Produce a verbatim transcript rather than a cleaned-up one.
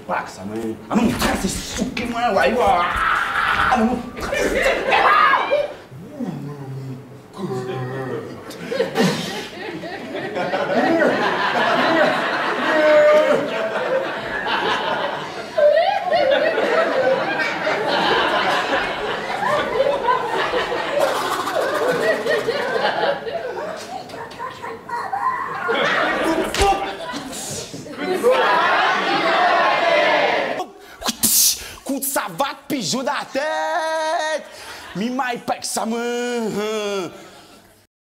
paksa, man. Anu kasi suki man, why you are? Anu ça va te pigeon dans la tête. Mi mai pek sa main.